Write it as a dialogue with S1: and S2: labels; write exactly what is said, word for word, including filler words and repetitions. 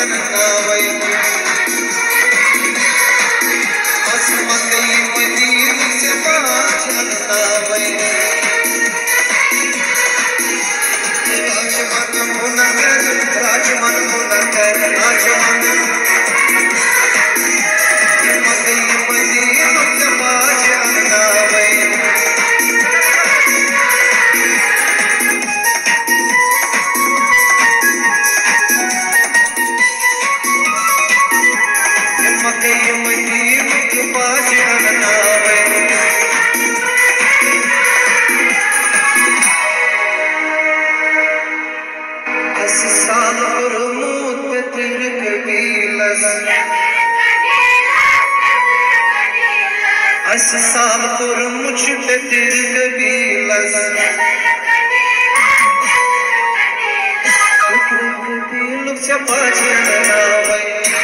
S1: अन्नावै असमकई Medina से पाँच अन्नावै राजमन मुनकर राजमन मुनकर राजमन मकई मदीन से पाँच अन्नावै मकई मदीन के पाँच अन्नावै अस साल और मूत पे तिर कबीलस अस साल और मुझ पे तिर कबीलस कबील से पाँच अन्नावै